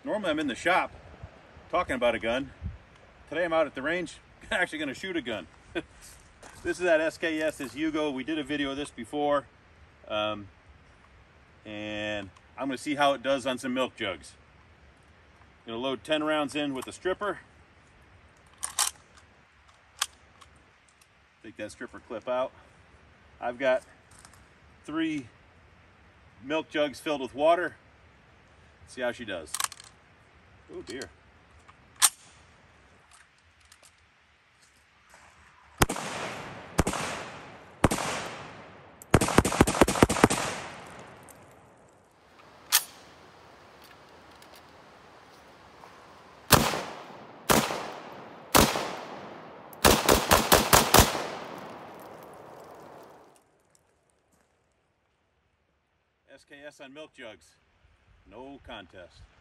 Normally I'm in the shop talking about a gun. Today I'm out at the range actually going to shoot a gun. This is that SKS, this Yugo. We did a video of this before. And I'm going to see how it does on some milk jugs. I'm going to load 10 rounds in with a stripper. Take that stripper clip out. I've got 3 milk jugs filled with water. Let's see how she does. Oh dear. SKS on milk jugs. No contest.